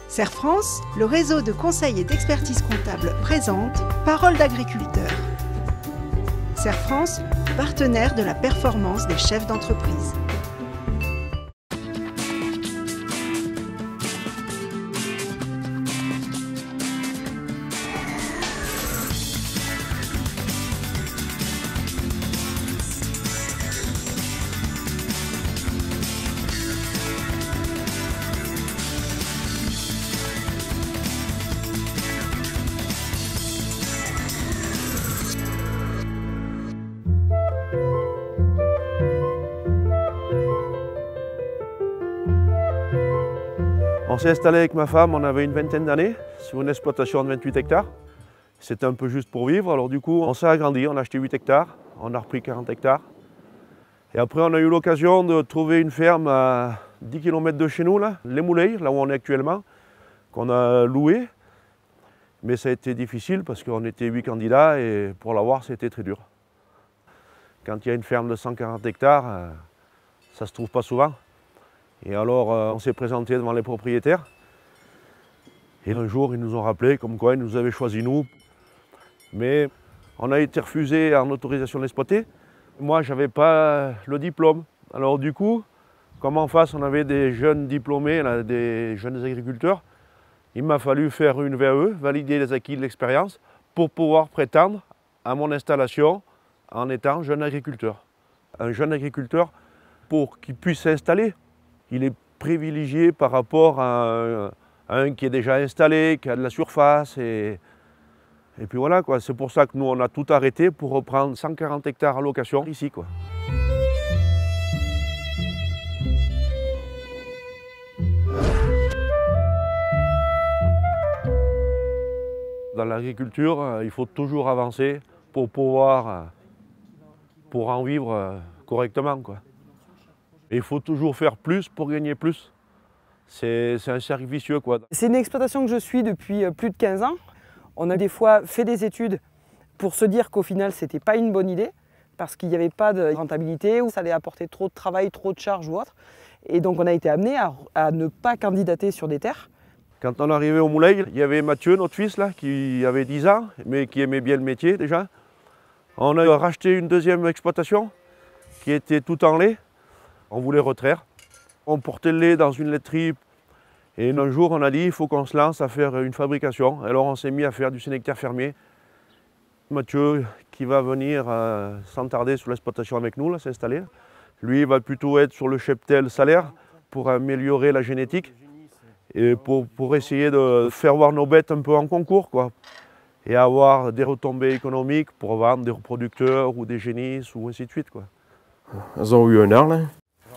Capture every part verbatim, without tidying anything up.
Serre France, le réseau de conseil et d'expertise comptable présente Parole d'agriculteur. Serre France, partenaire de la performance des chefs d'entreprise. On s'est installé avec ma femme, on avait une vingtaine d'années, sur une exploitation de vingt-huit hectares. C'était un peu juste pour vivre, alors du coup on s'est agrandi, on a acheté huit hectares, on a repris quarante hectares. Et après on a eu l'occasion de trouver une ferme à dix kilomètres de chez nous, là, Les Moulins, là où on est actuellement, qu'on a loué. Mais ça a été difficile parce qu'on était huit candidats et pour l'avoir c'était très dur. Quand il y a une ferme de cent quarante hectares, ça ne se trouve pas souvent. Et alors, euh, on s'est présenté devant les propriétaires. Et un jour, ils nous ont rappelé comme quoi ils nous avaient choisi nous. Mais on a été refusé en autorisation d'exploiter. Moi, je n'avais pas le diplôme. Alors du coup, comme en face, on avait des jeunes diplômés, là, des jeunes agriculteurs, il m'a fallu faire une V A E, valider les acquis de l'expérience, pour pouvoir prétendre à mon installation en étant jeune agriculteur. Un jeune agriculteur, pour qu'il puisse s'installer, il est privilégié par rapport à un, à un qui est déjà installé, qui a de la surface. Et, et puis voilà, quoi. C'est pour ça que nous, on a tout arrêté pour reprendre cent quarante hectares à location ici, quoi. Dans l'agriculture, il faut toujours avancer pour pouvoir pour en vivre correctement, quoi. Et il faut toujours faire plus pour gagner plus. C'est un cercle vicieux, quoi. C'est une exploitation que je suis depuis plus de quinze ans. On a des fois fait des études pour se dire qu'au final, ce n'était pas une bonne idée parce qu'il n'y avait pas de rentabilité ou ça allait apporter trop de travail, trop de charges ou autre. Et donc on a été amené à, à ne pas candidater sur des terres. Quand on est arrivé au moulin, il y avait Mathieu, notre fils, là, qui avait dix ans, mais qui aimait bien le métier déjà. On a racheté une deuxième exploitation qui était tout en lait. On voulait retraire. On portait le lait dans une laiterie et un jour on a dit il faut qu'on se lance à faire une fabrication. Alors on s'est mis à faire du sénectaire fermier. Mathieu qui va venir euh, sans tarder sur l'exploitation avec nous, s'installer. Lui il va plutôt être sur le cheptel salaire pour améliorer la génétique et pour, pour essayer de faire voir nos bêtes un peu en concours, quoi. Et avoir des retombées économiques pour vendre des reproducteurs ou des génisses ou ainsi de suite, quoi. Elles ont eu un heure là.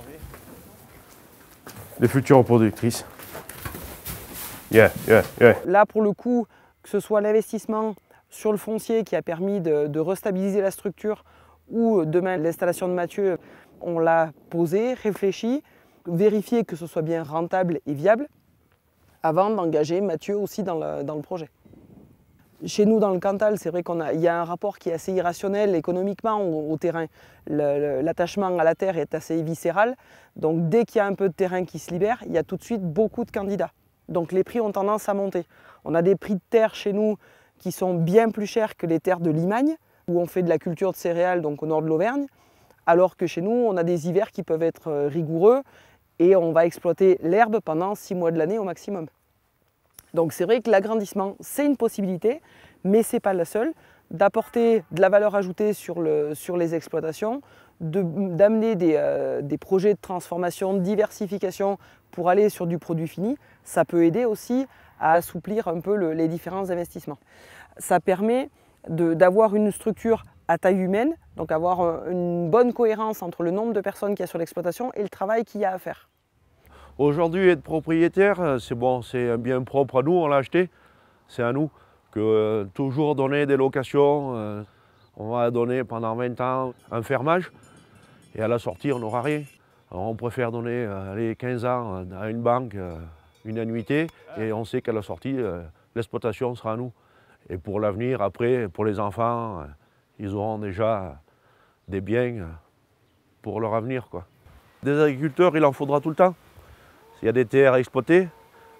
Les futures reproductrices. Yeah, yeah, yeah. Là, pour le coup, que ce soit l'investissement sur le foncier qui a permis de, de restabiliser la structure ou demain l'installation de Mathieu, on l'a posé, réfléchi, vérifié que ce soit bien rentable et viable avant d'engager Mathieu aussi dans le, dans le projet. Chez nous, dans le Cantal, c'est vrai qu'il y a un rapport qui est assez irrationnel économiquement au, au terrain. L'attachement à la terre est assez viscéral. Donc dès qu'il y a un peu de terrain qui se libère, il y a tout de suite beaucoup de candidats. Donc les prix ont tendance à monter. On a des prix de terre chez nous qui sont bien plus chers que les terres de Limagne, où on fait de la culture de céréales, donc au nord de l'Auvergne. Alors que chez nous, on a des hivers qui peuvent être rigoureux et on va exploiter l'herbe pendant six mois de l'année au maximum. Donc c'est vrai que l'agrandissement, c'est une possibilité, mais ce n'est pas la seule. D'apporter de la valeur ajoutée sur, le, sur les exploitations, d'amener des, euh, des projets de transformation, de diversification pour aller sur du produit fini, ça peut aider aussi à assouplir un peu le, les différents investissements. Ça permet d'avoir une structure à taille humaine, donc avoir une bonne cohérence entre le nombre de personnes qu'il y a sur l'exploitation et le travail qu'il y a à faire. Aujourd'hui, être propriétaire, c'est bon, c'est un bien propre à nous, on l'a acheté, c'est à nous. Que euh, toujours donner des locations, euh, on va donner pendant vingt ans un fermage et à la sortie, on n'aura rien. Alors on préfère donner euh, allez, quinze ans à une banque, euh, une annuité, et on sait qu'à la sortie, euh, l'exploitation sera à nous. Et pour l'avenir, après, pour les enfants, euh, ils auront déjà des biens pour leur avenir, quoi. Des agriculteurs, il en faudra tout le temps. Il y a des terres à exploiter,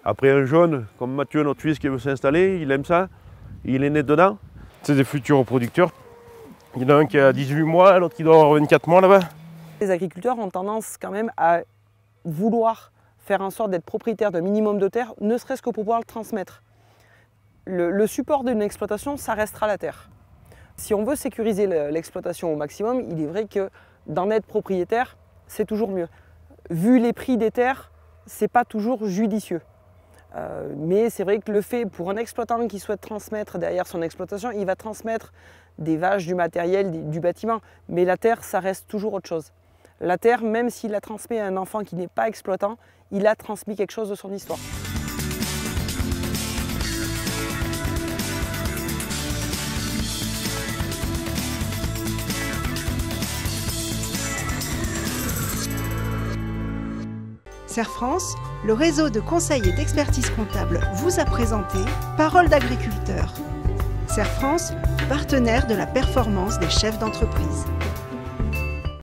Après un jeune, comme Mathieu, notre fils qui veut s'installer, il aime ça, il est né dedans. C'est des futurs producteurs. Il y en a un qui a dix-huit mois, l'autre qui doit avoir vingt-quatre mois là-bas. Les agriculteurs ont tendance quand même à vouloir faire en sorte d'être propriétaires d'un minimum de terre, ne serait-ce que pour pouvoir le transmettre. Le, le support d'une exploitation, ça restera la terre. Si on veut sécuriser l'exploitation au maximum, il est vrai que d'en être propriétaire, c'est toujours mieux. Vu les prix des terres, c'est pas toujours judicieux. Euh, mais c'est vrai que le fait, pour un exploitant qui souhaite transmettre derrière son exploitation, il va transmettre des vaches, du matériel, du bâtiment. Mais la terre, ça reste toujours autre chose. La terre, même s'il la transmet à un enfant qui n'est pas exploitant, il a transmis quelque chose de son histoire. Serre France, le réseau de conseils et d'expertise comptable vous a présenté Parole d'agriculteur. Serre France, partenaire de la performance des chefs d'entreprise.